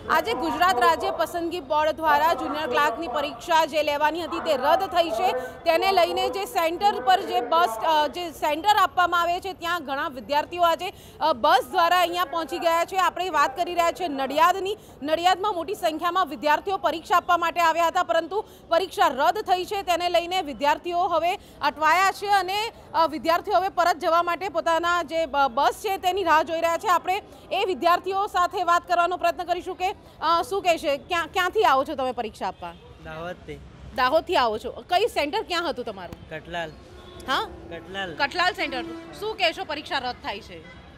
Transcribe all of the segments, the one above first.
આજે ગુજરાત રાજ્ય પસંદગી બોર્ડ દ્વારા જુનિયર ક્લાર્કની પરીક્ષા જે લેવાની હતી તે રદ થઈ છે। તેને લઈને જે સેન્ટર પર જે બસ જે સેન્ટર આપવામાં આવે છે ત્યાં ઘણા વિદ્યાર્થીઓ આજે બસ દ્વારા અહીંયા પહોંચી ગયા છે। આપણે વાત કરી રહ્યા છીએ નડિયાદની। નડિયાદમાં મોટી સંખ્યામાં વિદ્યાર્થીઓ પરીક્ષા આપવા માટે આવ્યા હતા, પરંતુ પરીક્ષા રદ થઈ છે। તેને લઈને વિદ્યાર્થીઓ હવે અટવાયા છે અને વિદ્યાર્થીઓ હવે પરત જવા માટે પોતાના જે બસ છે તેની રાહ જોઈ રહ્યા છે। આપણે એ વિદ્યાર્થીઓ સાથે વાત કરવાનો પ્રયત્ન કરીશું કે શું કહેશે, ક્યાંથી આવો છો તમે પરીક્ષા આપવા? દાહોદથી। દાહોદથી આવો છો? કઈ સેન્ટર ક્યાં હતું તમારું? કટલાલ। હા, કટલાલ। કટલાલ સેન્ટર। શું કહેશો, પરીક્ષા રદ થાય છે?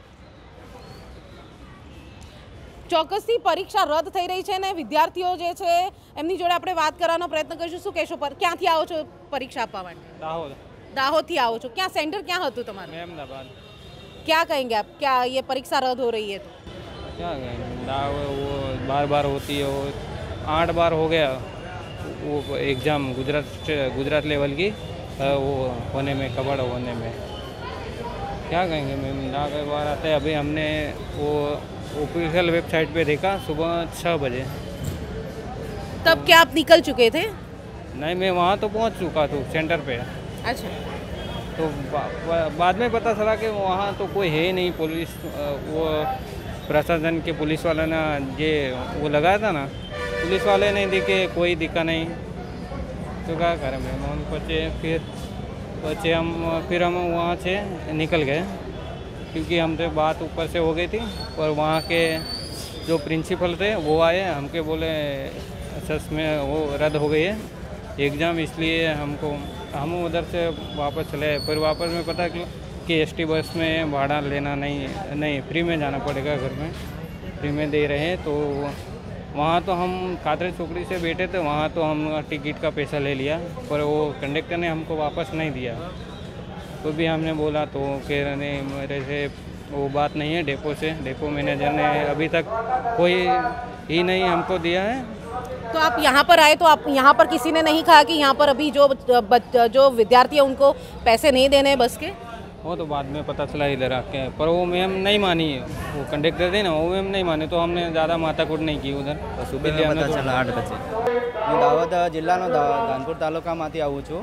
ચોક્કસથી પરીક્ષા રદ થઈ રહી છે ને વિદ્યાર્થીઓ જે છે એમની જોડે આપણે વાત કરવાનો પ્રયત્ન કરીશું। શું કહેશો, ક્યાંથી આવો છો પરીક્ષા આપવા માટે? दाहोद। दाहोदથી આવો છો? ક્યાં સેન્ટર ક્યાં હતું તમારું? मेमनाबाद। क्या कहेंगे आप, क्या ये परीक्षा रद्द हो रही है तो? क्या कहेंगे, वो बार बार होती है, वो 8 बार हो गया वो एग्ज़ाम गुजरात लेवल की वो होने में, कबड़ होने में। क्या कहेंगे मैम, ना कई बार आते हैं। अभी हमने वो ऑफिशियल वेबसाइट पे देखा सुबह 6 बजे। तब क्या आप निकल चुके थे? नहीं, मैं वहाँ तो पहुँच चुका था सेंटर पे। अच्छा, तो बाद में पता चला कि वहाँ तो कोई है ही नहीं। पुलिस वो प्रशासन के पुलिस वाला ने ये वो लगाया था ना, पुलिस वाले नहीं दिखे, कोई दिखा नहीं। तो क्या करें मैम, हम बचे हम वहाँ से निकल गए, क्योंकि हमसे बात ऊपर से हो गई थी। और वहाँ के जो प्रिंसिपल थे वो आए, हमके बोले सच में वो रद्द हो गई है एग्ज़ाम, इसलिए हम उधर से वापस चले। फिर वापस में पता कि एसटी बस में भाड़ा लेना नहीं, फ्री में जाना पड़ेगा, घर में फ्री में दे रहे हैं। तो वहाँ तो हम कातरे चौकड़ी से बैठे थे, वहाँ तो हम टिकट का पैसा ले लिया, पर वो कंडक्टर ने हमको वापस नहीं दिया। तो भी हमने बोला तो कह रहे नहीं, मेरे से वो बात नहीं है डेपो मैनेजर ने अभी तक कोई ही नहीं हमको दिया है। तो आप यहाँ पर आए तो आप यहाँ पर किसी ने नहीं कहा कि यहाँ पर अभी जो विद्यार्थी है उनको पैसे नहीं देने हैं बस के? वो तो बाद में पता चला इधर आके, पर वो मैम नहीं मानी, वो कंडक्टर थी ना, वो मैम नहीं माने, तो हमने ज़्यादा माथाकूट नहीं की उधर। सुबह में पता चला 8 बजे। હું દાહોદ જિલ્લાનો ધાનપુર તાલુકામાંથી આવું છું।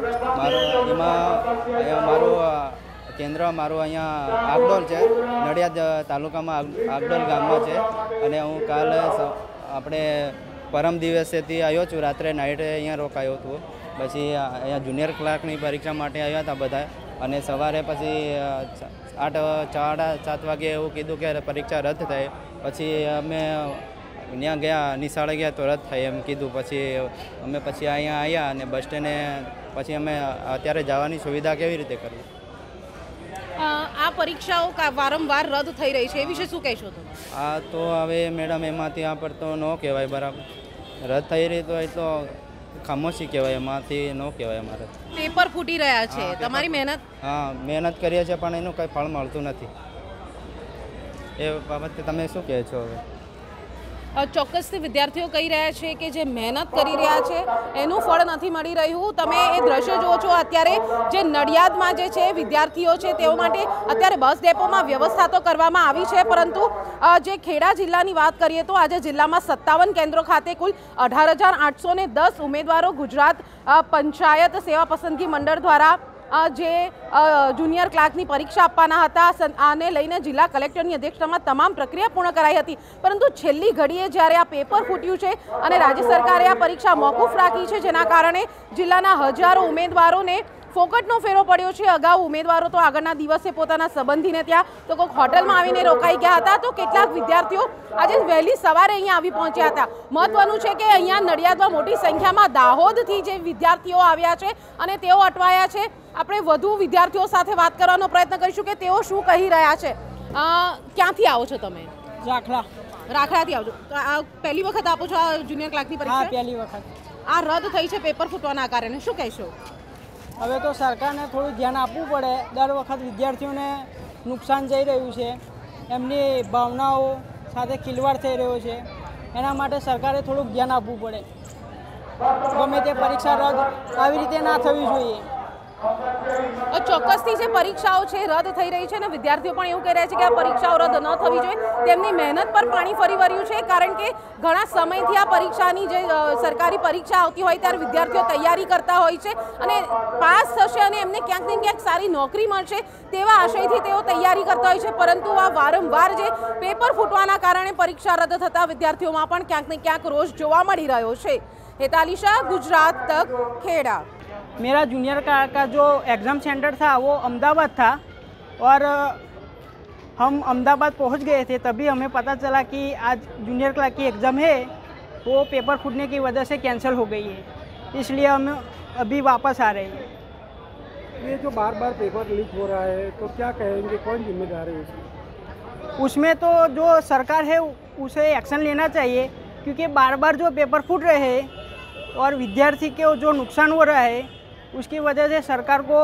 મારું કેન્દ્ર અહીંયા આગડોલ છે, નડિયાદ તાલુકામાં આગડોલ ગામમાં છે। અને હું કાલ આપણે પરમ દિવસેથી આવ્યો છું, રાત્રે નાઇટે અહીંયા રોકાયો હતો। પછી અહીંયા જુનિયર ક્લાર્કની પરીક્ષા માટે આવ્યા હતા બધા, અને સવારે પછી 7:30 વાગે એવું કીધું કે પરીક્ષા રદ થાય। પછી અમે ત્યાં ગયા, નિશાળે ગયા તો રદ થાય એમ કીધું। પછી અમે અહીંયા આવ્યા અને બસ સ્ટેન્ડે પછી અમે અત્યારે જવાની સુવિધા કેવી રીતે કરવી? આ પરીક્ષાઓ વારંવાર રદ થઈ રહી છે, એ વિશે શું કહેશો તમે? આ તો હવે મેડમ એમાંથી આ પર તો ન કહેવાય, બરાબર રદ થઈ રહી તો એ તો ખામોશી કહેવાય, એમાંથી ન કહેવાય। અમારે પેપર ફૂટી રહ્યા છે, તમારી મહેનત? હા, મહેનત કરીએ છીએ પણ એનું કંઈ ફળ મળતું નથી। એ બાબતે તમે શું કહે છો? હવે ચોક્કસથી વિદ્યાર્થીઓ કહી રહ્યા છે કે જે મહેનત કરી રહ્યા છે એનું ફળ નથી મળી રહ્યું। તમે એ દ્રશ્ય જુઓ છો, અત્યારે જે નડિયાદમાં જે છે વિદ્યાર્થીઓ છે તેઓ માટે અત્યારે બસ ડેપોમાં વ્યવસ્થા તો કરવામાં આવી છે, પરંતુ જે ખેડા જિલ્લાની વાત કરીએ તો આજે જિલ્લામાં 57 કેન્દ્રો ખાતે કુલ 18,810 ઉમેદવારો ગુજરાત પંચાયત સેવા પસંદગી મંડળ દ્વારા જે જુનિયર ક્લાર્કની પરીક્ષા આપવાના હતા, આને લઈને જિલ્લા કલેક્ટરની અધ્યક્ષતામાં તમામ પ્રક્રિયા પૂર્ણ કરાઈ હતી। પરંતુ છેલ્લી ઘડીએ જ્યારે આ પેપર ફૂટ્યું છે અને રાજ્ય સરકારે આ પરીક્ષા મોકૂફ રાખી છે, જેના કારણે જિલ્લાના હજારો ઉમેદવારોને ફોકટનો ફેરો પડ્યો છે। અગાઉ ઉમેદવારો તો આગળના દિવસે પોતાના સંબંધીને ત્યાં તો કોઈક હોટલમાં આવીને રોકાઈ ગયા હતા, તો કેટલાક વિદ્યાર્થીઓ આજે વહેલી સવારે અહીંયા આવી પહોંચ્યા હતા। મહત્વનું છે કે અહીંયા નડિયાદમાં મોટી સંખ્યામાં દાહોદથી જે વિદ્યાર્થીઓ આવ્યા છે અને તેઓ અટવાયા છે। આપણે વધુ વિદ્યાર્થીઓ સાથે વાત કરવાનો પ્રયત્ન કરીશું કે તેઓ શું કહી રહ્યા છે। ક્યાંથી આવો છો તમે? રાખડાથી આવો છો? પહેલી વખત આપો છો આ જુનિયર ક્લાર્કની પરીક્ષા? પહેલી વખત। આ રદ થઈ છે પેપર ફૂટવાના કારણે, શું કહેશો? હવે તો સરકારને થોડું ધ્યાન આપવું પડે। દર વખત વિદ્યાર્થીઓને નુકસાન જઈ રહ્યું છે, એમની ભાવનાઓ સાથે ખિલવાડ થઈ રહ્યો છે, એના માટે સરકારે થોડુંક ધ્યાન આપવું પડે। ગમે તે પરીક્ષા રદ આવી રીતે ના થવી જોઈએ। ચોક્કસથી જે પરીક્ષાઓ છે રદ થઈ રહી છે અને વિદ્યાર્થીઓ પણ એવું કહી રહ્યા છે કે આ પરીક્ષાઓ રદ ન થવી જોઈએ, તેમની મહેનત પર પાણી ફરી વળ્યું છે, કારણ કે ઘણા સમયથી આ પરીક્ષાની જે સરકારી પરીક્ષા આવતી હોય ત્યારે વિદ્યાર્થીઓ તૈયારી કરતા હોય છે અને પાસ થશે અને એમને ક્યાંક ને ક્યાંક સારી નોકરી મળશે તેવા આશયથી તેઓ તૈયારી કરતા હોય છે, પરંતુ આ વારંવાર જે પેપર ફૂટવાના કારણે પરીક્ષા રદ થતા વિદ્યાર્થીઓમાં પણ ક્યાંક ને ક્યાંક રોષ જોવા મળી રહ્યો છે। હેતાલી શાહ, गुजरात तक, खेड़ा। मेरा जूनियर का जो एग्ज़ाम सेंटर था वो अहमदाबाद था और हम अहमदाबाद पहुंच गए थे, तभी हमें पता चला कि आज जूनियर क्लास की एग्ज़ाम है, वो पेपर फूटने की वजह से कैंसिल हो गई है, इसलिए हम अभी वापस आ रहे हैं। ये जो बार बार पेपर लीक हो रहा है तो क्या कहेंगे, कौन जिम्मेदार है उसमें तो जो सरकार है उसे एक्शन लेना चाहिए, क्योंकि बार बार जो पेपर फूट रहे हैं और विद्यार्थी के जो नुकसान हो रहा है उसकी वजह से सरकार को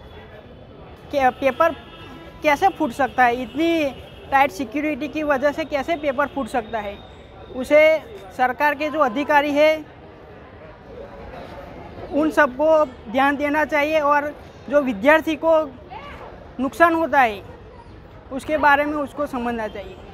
पेपर कैसे फूट सकता है, इतनी टाइट सिक्योरिटी की वजह से कैसे पेपर फूट सकता है, उसे सरकार के जो अधिकारी है उन सबको ध्यान देना चाहिए और जो विद्यार्थी को नुकसान होता है उसके बारे में उसको समझना चाहिए।